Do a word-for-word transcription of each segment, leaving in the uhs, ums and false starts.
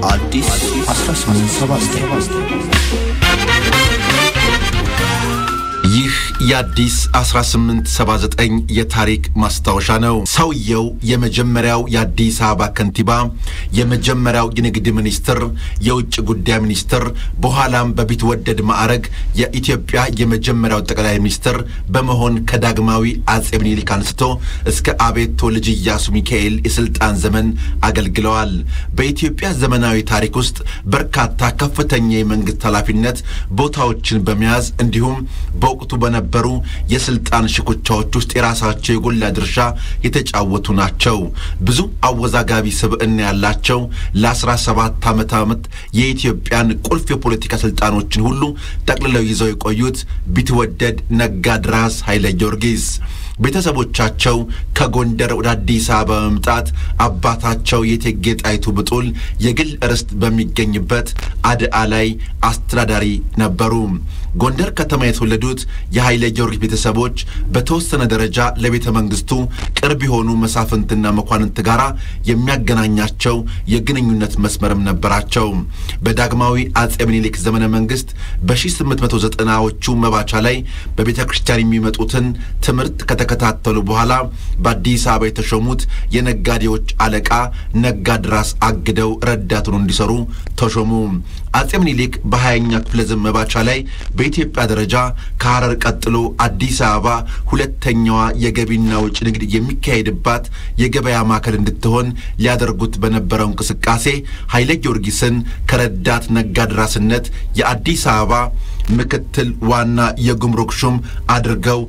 አዲስ አስራ ስምንት ሰባ ዘጠኝ ይህ የአዲስ አስራ ስምንት ሰባ ዘጠኝ የታሪክ ማስታወሻ ነው። ሰውየው የመጀመሪያው የአዲስ አበባ ከንቲባ፣ የመጀመሪያው የንግድ ሚኒስትር፣ የውጭ ጉዳይ ሚኒስትር፣ በኋላም በቢትወደድ ማዕረግ የኢትዮጵያ የመጀመሪያው ጠቅላይ ሚኒስትር በመሆን ከዳግማዊ አጼ ምኒልክ አንስቶ እስከ አቤቶ ልጅ ኢያሱ ሚካኤል የስልጣን ዘመን አገልግለዋል። በኢትዮጵያ ዘመናዊ ታሪክ ውስጥ በርካታ ከፍተኛ የመንግስት ኃላፊነት ቦታዎችን በመያዝ እንዲሁም በወቅቱ በነበሩ የስልጣን ሽኩቻዎች ውስጥ የራሳቸው የጎላ ድርሻ የተጫወቱ ናቸው። ብዙ አወዛጋቢ ስብዕና ያላቸው ለ17 ዓመታት የኢትዮጵያን ቁልፍ የፖለቲካ ስልጣኖችን ሁሉ ጠቅልለው ይዘው የቆዩት ቢትወደድ ነጋድራስ ኃይለ ጊዮርጊስ ቤተሰቦቻቸው ከጎንደር ወደ አዲስ አበባ መምጣት አባታቸው የእቴጌ ጣይቱ ብጡል የግል ርስት በሚገኝበት አድአ ላይ አስተዳዳሪ ነበሩ። ጎንደር ከተማ የተወለዱት የኃይለ ጊዮርጊስ ቤተሰቦች በተወሰነ ደረጃ ለቤተ መንግስቱ ቅርብ የሆኑ መሳፍንትና መኳንንት ጋራ የሚያገናኛቸው የግንኙነት መስመርም ነበራቸው። በዳግማዊ አጼ ምኒልክ ዘመነ መንግስት በ1890ዎቹ መባቻ ላይ በቤተ ክርስቲያን የሚመጡትን ትምህርት ከተከታተሉ በኋላ በአዲስ አበባ የተሾሙት የነጋዴዎች አለቃ ነጋድራስ አግደው ረዳቱን እንዲሰሩ ተሾሙ። አጼ ምኒልክ በሃያኛ ክፍለ ዘመን መባቻ ላይ በኢትዮጵያ ደረጃ ከሐረር ቀጥሎ አዲስ አበባ ሁለተኛዋ የገቢና ወጪ ንግድ የሚካሄድባት የገበያ ማዕከል እንድትሆን ሊያደርጉት በነበረው እንቅስቃሴ ኃይለ ጊዮርጊስን ከረዳት ነጋድራስነት የአዲስ አበባ ምክትል ዋና የጉምሩክ ሹም አድርገው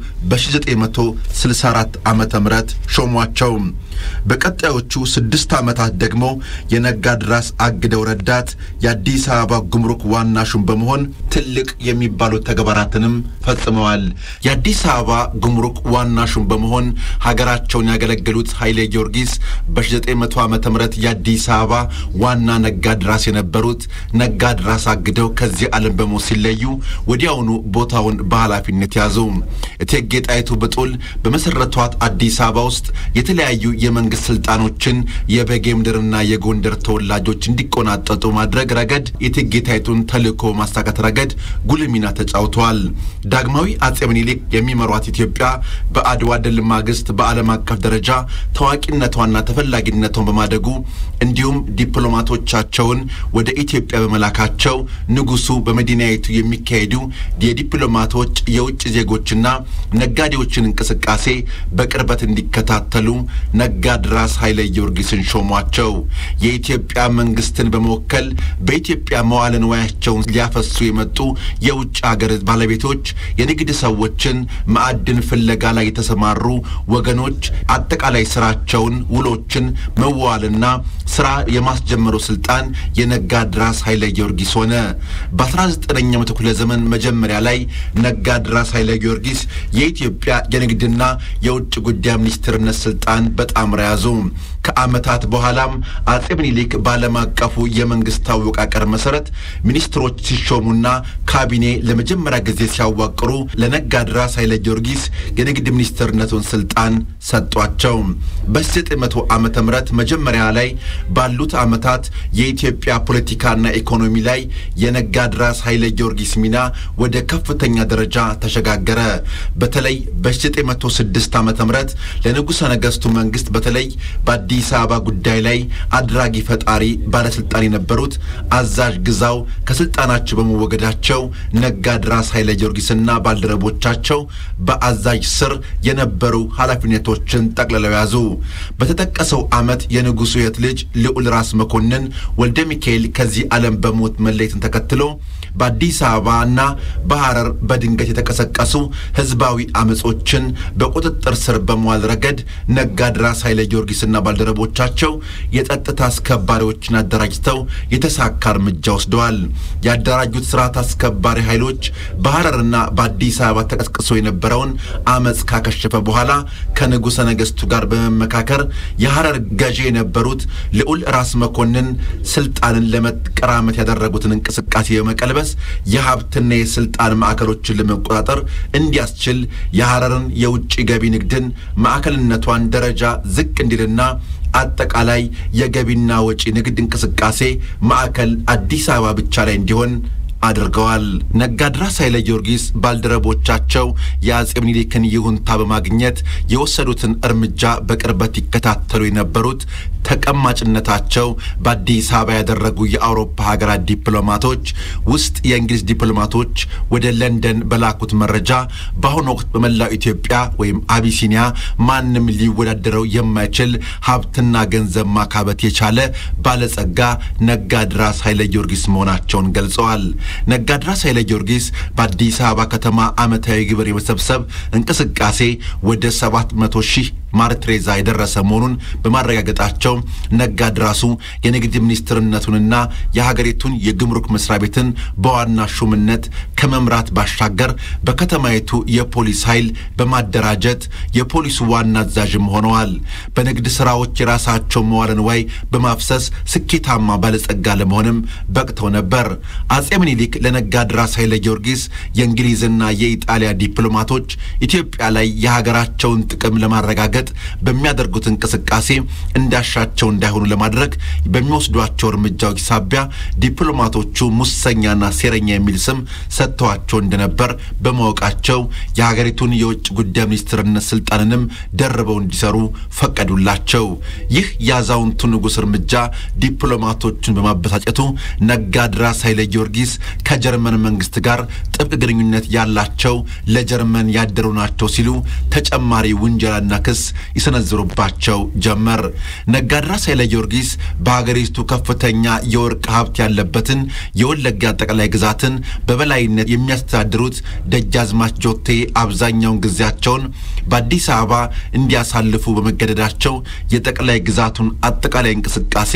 በ1964 ዓመተ ምህረት ሾሟቸው። በቀጣዮቹ ስድስት ዓመታት ደግሞ የነጋድራስ አግደው ረዳት የአዲስ አበባ ጉምሩክ ዋና ሹም በመሆን ትልቅ የሚባሉ ተግባራትንም ፈጽመዋል። የአዲስ አበባ ጉምሩክ ዋና ሹም በመሆን ሀገራቸውን ያገለገሉት ኃይለ ጊዮርጊስ በ1900 ዓመተ ምህረት የአዲስ አበባ ዋና ነጋድራስ የነበሩት ነጋድራስ አግደው ከዚህ ዓለም በሞት ሲለዩ ወዲያውኑ ቦታውን በኃላፊነት ያዙ። እቴጌ ጣይቱ ብጡል በመሰረቷት አዲስ አበባ ውስጥ የተለያዩ የመንግስት ስልጣኖችን የበጌምድርና የጎንደር ተወላጆች እንዲቆናጠጡ ማድረግ ረገድ የእቴጌ ጣይቱን ተልእኮ ማስተካከል ረገድ ጉልህ ሚና ተጫውተዋል። ዳግማዊ አጼ ምኒልክ የሚመሯት ኢትዮጵያ በአድዋ ድል ማግስት በዓለም አቀፍ ደረጃ ታዋቂነቷና ተፈላጊነቷን በማደጉ እንዲሁም ዲፕሎማቶቻቸውን ወደ ኢትዮጵያ በመላካቸው ንጉሱ በመዲናይቱ የሚካሄዱ የዲፕሎማቶች የውጭ ዜጎችና ነጋዴዎችን እንቅስቃሴ በቅርበት እንዲከታተሉ ነጋድራስ ኃይለ ጊዮርጊስን ሾሟቸው። የኢትዮጵያ መንግስትን በመወከል በኢትዮጵያ መዋዕለ ንዋያቸውን ሊያፈሱ የመጡ የውጭ ሀገር ባለቤቶች የንግድ ሰዎችን ማዕድን ፍለጋ ላይ የተሰማሩ ወገኖች አጠቃላይ ስራቸውን ውሎችን መዋልና ስራ የማስጀመሩ ስልጣን የነጋድራስ ኃይለ ጊዮርጊስ ሆነ። በ19ኛው ክፍለ ዘመን መጀመሪያ ላይ ነጋድራስ ኃይለ ጊዮርጊስ የኢትዮጵያ የንግድና የውጭ ጉዳይ ሚኒስትርነት ስልጣን በጣም ያዙ። ከዓመታት በኋላም አጼ ምኒልክ ባለም አቀፉ የመንግስት አወቃቀር መሰረት ሚኒስትሮች ሲሾሙና ካቢኔ ለመጀመሪያ ጊዜ ሲያዋቅሩ ለነጋድራስ ኃይለ ጊዮርጊስ የንግድ ሚኒስትርነቱን ስልጣን ሰጧቸው። በ1900 ዓመተ ምህረት መጀመሪያ ላይ ባሉት ዓመታት የኢትዮጵያ ፖለቲካና ኢኮኖሚ ላይ የነጋድራስ ኃይለ ጊዮርጊስ ሚና ወደ ከፍተኛ ደረጃ ተሸጋገረ። በተለይ በ1906 ዓመተ ምህረት ለንጉሠ ነገሥቱ መንግስት በተለይ በአዲስ አበባ ጉዳይ ላይ አድራጊ ፈጣሪ ባለስልጣን የነበሩት አዛዥ ግዛው ከስልጣናቸው በመወገዳቸው ነጋድራስ ኃይለ ጊዮርጊስና ባልደረቦቻቸው በአዛዥ ስር የነበሩ ኃላፊነቶችን ጠቅልለው ያዙ። በተጠቀሰው ዓመት የንጉሱ የት ልጅ ልዑል ራስ መኮንን ወልደ ሚካኤል ከዚህ ዓለም በሞት መለየትን ተከትሎ በአዲስ አበባና በሐረር በድንገት የተቀሰቀሱ ህዝባዊ አመጾችን በቁጥጥር ስር በመዋል ረገድ ነጋድራስ ኃይለ ጊዮርጊስና ባልደረቦቻቸው የጸጥታ አስከባሪዎችን አደራጅተው የተሳካ እርምጃ ወስደዋል። ያደራጁት ስርዓት አስከባሪ ኃይሎች በሐረርና በአዲስ አበባ ተቀስቅሶ የነበረውን አመጽ ካከሸፈ በኋላ ከንጉሠ ነገሥቱ ጋር በመመካከር የሐረር ገዢ የነበሩት ልዑል ራስ መኮንን ስልጣንን ለመቀራመት ያደረጉትን እንቅስቃሴ በመቀልበስ የሀብትና የስልጣን ማዕከሎችን ለመቆጣጠር እንዲያስችል የሐረርን የውጭ ገቢ ንግድን ማዕከልነቷን ደረጃ ዝቅ እንዲልና አጠቃላይ የገቢና ወጪ ንግድ እንቅስቃሴ ማዕከል አዲስ አበባ ብቻ ላይ እንዲሆን አድርገዋል። ነጋድራስ ኃይለ ጊዮርጊስ ባልደረቦቻቸው የአጼ ምኒልክን ይሁንታ በማግኘት የወሰዱትን እርምጃ በቅርበት ይከታተሉ የነበሩት ተቀማጭነታቸው በአዲስ አበባ ያደረጉ የአውሮፓ ሀገራት ዲፕሎማቶች ውስጥ የእንግሊዝ ዲፕሎማቶች ወደ ለንደን በላኩት መረጃ በአሁኑ ወቅት በመላው ኢትዮጵያ ወይም አቢሲኒያ ማንም ሊወዳደረው የማይችል ሀብትና ገንዘብ ማካበት የቻለ ባለጸጋ ነጋድራስ ኃይለ ጊዮርጊስ መሆናቸውን ገልጸዋል። ነጋድራስ ኃይለ ጊዮርጊስ በአዲስ አበባ ከተማ ዓመታዊ ግብር የመሰብሰብ እንቅስቃሴ ወደ ሰባት መቶ ሺህ ማርትሬዛ የደረሰ መሆኑን በማረጋገጣቸው ነጋድራሱ የንግድ ሚኒስትርነቱንና የሀገሪቱን የግምሩክ መስሪያ ቤትን በዋና ሹምነት ከመምራት ባሻገር በከተማይቱ የፖሊስ ኃይል በማደራጀት የፖሊሱ ዋና አዛዥም ሆነዋል። በንግድ ስራዎች የራሳቸው መዋለ ንዋይ በማፍሰስ ስኬታማ ባለጸጋ ለመሆንም በቅተው ነበር። አጼ ምኒልክ ለነጋድራስ ኃይለ ጊዮርጊስ የእንግሊዝና የኢጣሊያ ዲፕሎማቶች ኢትዮጵያ ላይ የሀገራቸውን ጥቅም ለማረጋገጥ በሚያደርጉት እንቅስቃሴ እንዳሻቸው እንዳይሆኑ ለማድረግ በሚወስዷቸው እርምጃዎች ሳቢያ ዲፕሎማቶቹ ሙሰኛና ሴረኛ የሚል ስም ሰጥተዋቸው እንደነበር በማወቃቸው የሀገሪቱን የውጭ ጉዳይ ሚኒስትርነት ስልጣንንም ደርበው እንዲሰሩ ፈቀዱላቸው። ይህ ያዛውንቱ ንጉስ እርምጃ ዲፕሎማቶቹን በማበሳጨቱ ነጋድራስ ኃይለ ጊዮርጊስ ከጀርመን መንግስት ጋር ጥብቅ ግንኙነት ያላቸው ለጀርመን ያደሩ ናቸው ሲሉ ተጨማሪ ውንጀላና ክስ ይሰነዝሩባቸው ጀመር። ነጋድራስ ኃይለ ጊዮርጊስ በሀገሪቱ ከፍተኛ የወርቅ ሀብት ያለበትን የወለጋ ጠቅላይ ግዛትን በበላይነት የሚያስተዳድሩት ደጃዝማች ጆቴ አብዛኛውን ጊዜያቸውን በአዲስ አበባ እንዲያሳልፉ በመገደዳቸው የጠቅላይ ግዛቱን አጠቃላይ እንቅስቃሴ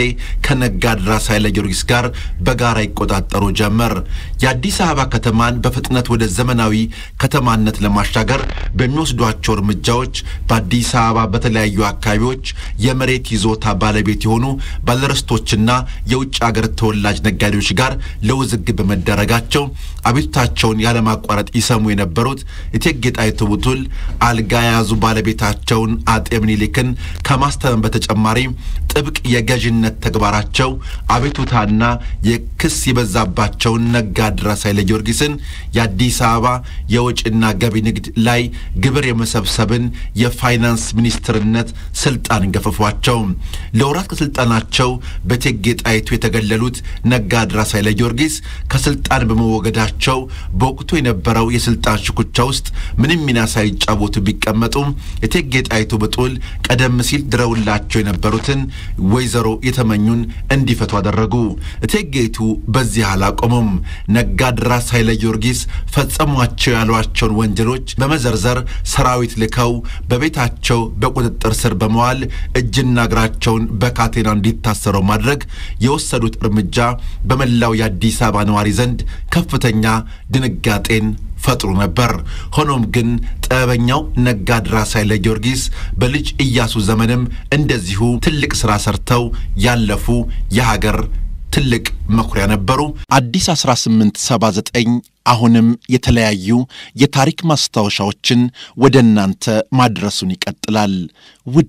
ከነጋድራስ ኃይለ ጊዮርጊስ ጋር በጋራ ይቆጣጠሩ ጀመር። የአዲስ አበባ ከተማን በፍጥነት ወደ ዘመናዊ ከተማነት ለማሻገር በሚወስዷቸው እርምጃዎች በአዲስ አበባ በተለያዩ አካባቢዎች የመሬት ይዞታ ባለቤት የሆኑ ባለርስቶችና የውጭ ሀገር ተወላጅ ነጋዴዎች ጋር ለውዝግብ በመደረጋቸው አቤቱታቸውን ያለማቋረጥ ይሰሙ የነበሩት እቴጌ ጣይቱ ቡቱል አልጋ ያዙ ባለቤታቸውን አጤ ምኒልክን ከማስተማመን በተጨማሪ ጥብቅ የገዥነት ተግባራቸው አቤቱታና የክስ ይበዛባቸው ነጋድራስ ኃይለ ጊዮርጊስን የአዲስ አበባ የወጭና ገቢ ንግድ ላይ ግብር የመሰብሰብን የፋይናንስ ሚኒስትርነት ስልጣን ገፈፏቸው። ለወራት ከስልጣናቸው በእቴጌ ጣይቱ የተገለሉት ነጋድራስ ኃይለ ጊዮርጊስ ከስልጣን በመወገዳቸው በወቅቱ የነበረው የስልጣን ሽኩቻ ውስጥ ምንም ሚና ሳይጫወቱ ቢቀመጡ እቴጌ ጣይቱ ቡቱል ቀደም ሲል ድረውላቸው የነበሩትን ወይዘሮ የተመኙን እንዲፈቱ አደረጉ። እቴጌይቱ በዚህ አላቆሙም። ነጋድራስ ኃይለ ጊዮርጊስ ፈጸሟቸው ያሏቸውን ወንጀሎች በመዘርዘር ሰራዊት ልከው በቤታቸው በቁጥጥር ስር በመዋል እጅና እግራቸውን በካቴና እንዲታሰሩ ማድረግ የወሰዱት እርምጃ በመላው የአዲስ አበባ ነዋሪ ዘንድ ከፍተኛ ድንጋጤን ፈጥሮ ነበር። ሆኖም ግን ጠበኛው ነጋድራስ ኃይለ ጊዮርጊስ በልጅ ኢያሱ ዘመንም እንደዚሁ ትልቅ ስራ ሰርተው ያለፉ የሀገር ትልቅ መኩሪያ ነበሩ። አዲስ አስራ ስምንት ሰባ ዘጠኝ አሁንም የተለያዩ የታሪክ ማስታወሻዎችን ወደናንተ ማድረሱን ይቀጥላል። ውድ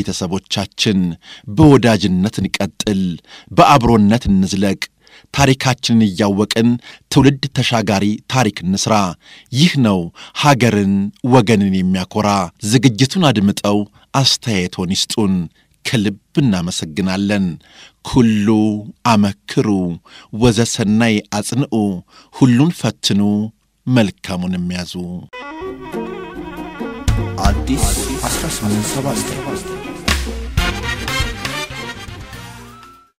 ቤተሰቦቻችን በወዳጅነት እንቀጥል፣ በአብሮነት እንዝለቅ። ታሪካችንን ያወቅን ትውልድ ተሻጋሪ ታሪክ እንስራ። ይህ ነው ሀገርን ወገንን የሚያኮራ። ዝግጅቱን አድምጠው አስተያየቶን ይስጡን። ከልብ እናመሰግናለን። ኩሉ አመክሩ ወዘሰናይ አጽንዑ፣ ሁሉን ፈትኑ መልካሙን የሚያዙ። አዲስ አስራ ስምንት ሰባ ዘጠኝ